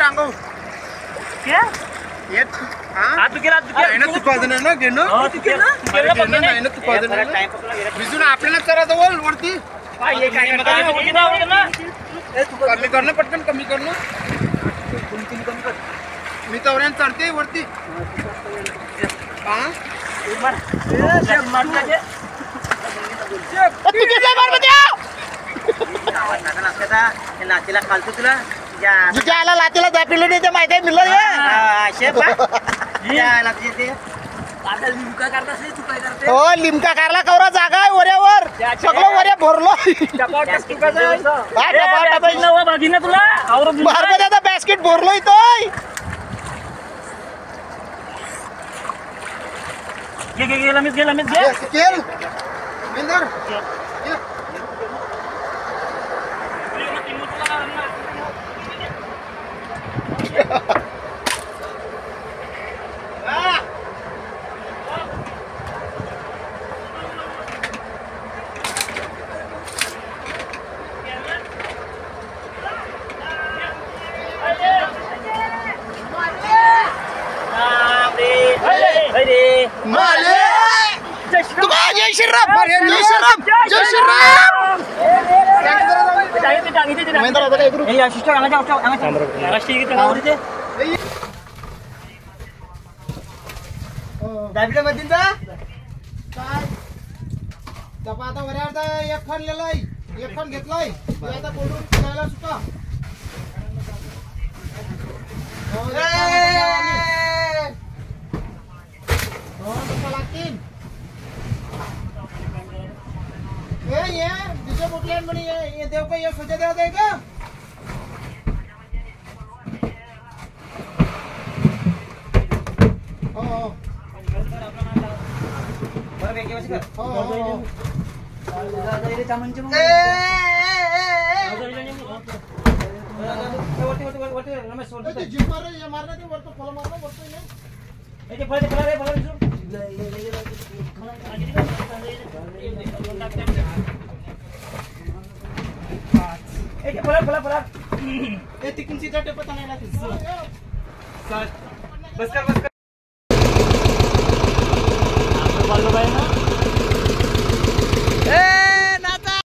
टांगो क्या ये हां तू केला तू पाजन ना घेणं तू केला नाही ना तू पाजन बिजून आपल्याला करा जवळ वरती काय हे काय ना कमी करणं पटकन कमी करणं कमी कर मी तवऱ्यान चढते वरती हां मार लागे तू किती मार बद्या आवाज नका नाचता ते लातीला खालतो तुला तुझ्या आला लातीला दापिलं नाही ते माहिती आहे मिळलं शेफ या लाती ते आता लिमका करतास तू काय करते हो लिमका कारला कवरा जागा आहे वऱ्यावर सगळं वऱ्या भरलो बागीना तुला बारमध्ये आता बॅस्केट भरलोय तो गेला मिस केल मिंदर जय श्रीराम जय श्रीराम जय श्रीराम आता वऱ्यावर एक फण लिहिलाय एक फण घेतलाय आता बोलून खायला सुका लागतील ये दुसऱ्या कुठल्या म्हणे देव का ये सुजा देव आहे का हो तिकडून सीटा टेपत आणायला बस कर